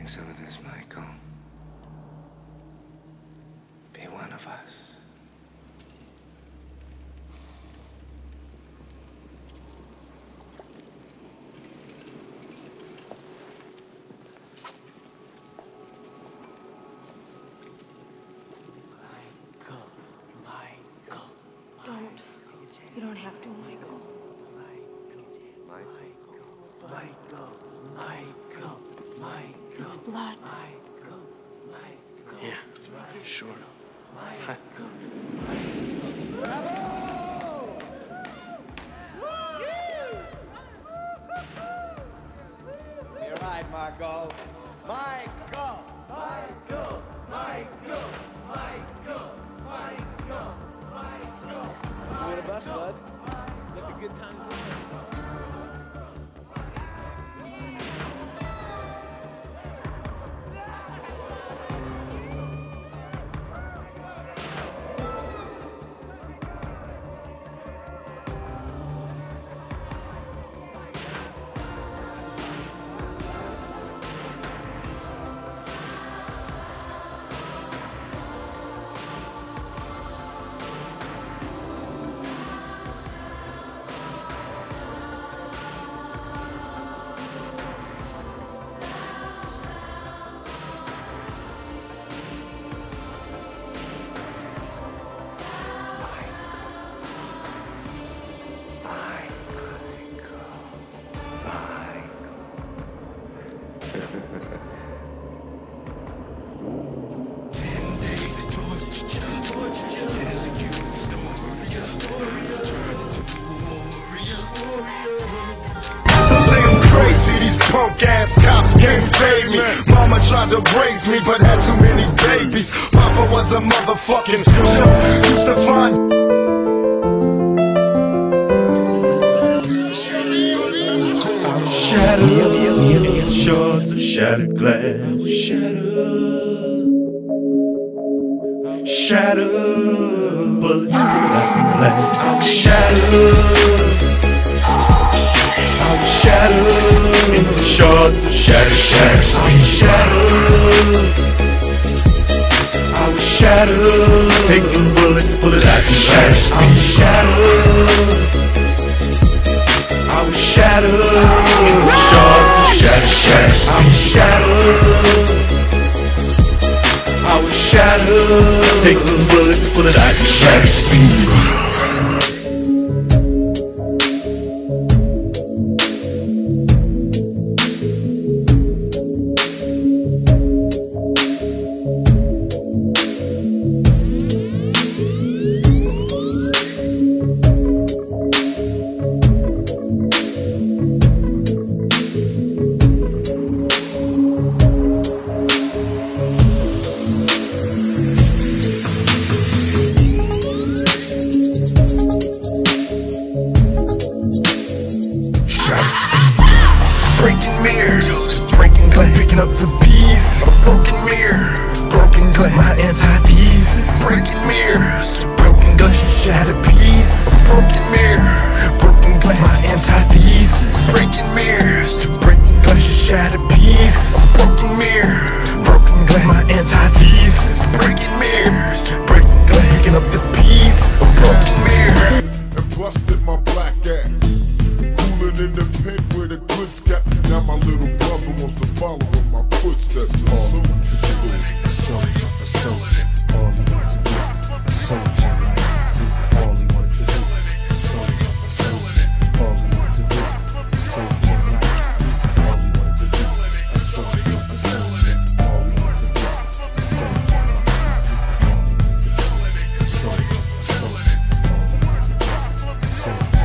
make some of this, Michael. Be one of us. Don't. You don't have to, Michael. Michael. It's blood. Yeah, sure. You're right, Margot. Michael! You in a bus, bud? Look a good time. Some say I'm crazy, these punk ass cops can't fade me. Mama tried to raise me, but had too many babies. Papa was a motherfucking show. Used to find shattered, shards of shattered glass. Shattered, bullets like glass. I'm shattered. I'm shattered into shards of shattered glass. I'm shattered. I was shattered, taking bullets, bullet out the glass. I'm shattered. I was shattered into shards of shattered glass. I'm shattered. I was shattered, taking bullets, bullet out the glass. breaking mirrors, breaking glass, picking up the pieces. A broken mirror, broken glass, my antithesis. Breaking mirrors, broken glass, she shattered pieces. Broken mirror, broken glass, my antithesis. Breaking mirrors, breaking glass, she shattered pieces. Broken mirror, broken glass, my antithesis. Breaking mirrors, breaking glass, picking up the pieces. A broken mirror. And busted my black ass. Cooling in the pen where the goods got. Now my little brother wants to follow in my footsteps. A soldier, a soldier, all he wanted to do. A soldier like me, all he wanted to do. A soldier, all he wanted to do. A soldier like me, all he wanted to do. A soldier, all he wanted to do. A soldier like me, all he wanted to do. A soldier, all he wanted to do. A soldier.